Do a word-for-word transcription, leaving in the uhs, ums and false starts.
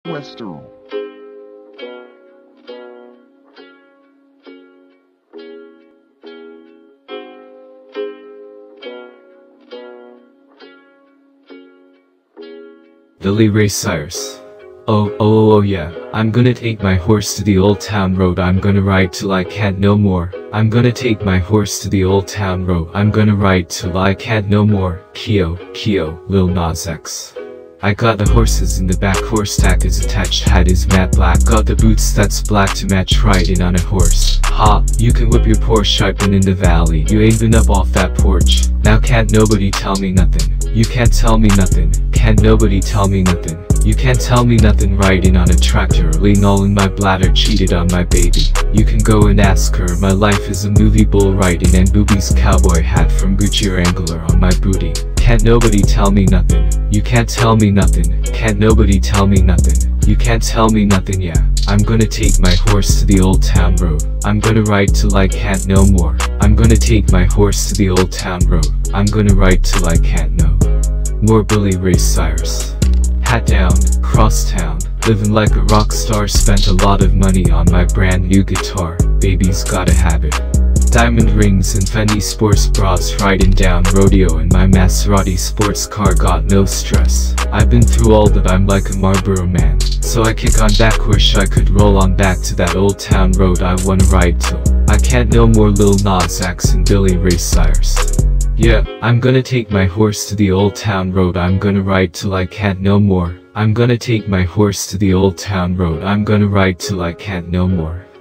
Western. Billy Ray Cyrus. Oh, oh, oh, oh yeah, I'm gonna take my horse to the old town road, I'm gonna ride till I can't no more. I'm gonna take my horse to the old town road, I'm gonna ride till I can't no more. Keo, Keo, Lil Nas X. I got the horses in the back, horse tack is attached, hat is matte black. Got the boots that's black to match, riding on a horse. Ha, you can whip your Porsche, I've been in the valley. You ain't been up off that porch. Now can't nobody tell me nothing. You can't tell me nothing. Can't nobody tell me nothing. You can't tell me nothing, riding on a tractor, lean all in my bladder, cheated on my baby. You can go and ask her, my life is a movie, bull riding and boobies, cowboy hat from Gucci Wrangler on my booty. Can't nobody tell me nothing. You can't tell me nothing. Can't nobody tell me nothing. You can't tell me nothing, yeah. I'm gonna take my horse to the old town road. I'm gonna ride till I can't no more. I'm gonna take my horse to the old town road. I'm gonna ride till I can't no more. Billy Ray Cyrus. Hat down, cross town, living like a rock star. Spent a lot of money on my brand new guitar. Baby's gotta have it. Diamond rings and Fendi sports bras, riding down rodeo in my Maserati sports car, got no stress. I've been through all that, I'm like a Marlboro man. So I kick on back, wish I could roll on back to that old town road I wanna ride till I can't no more. Lil Nas X and Billy Ray Cyrus. Yeah, I'm gonna take my horse to the old town road, I'm gonna ride till I can't no more. I'm gonna take my horse to the old town road, I'm gonna ride till I can't no more.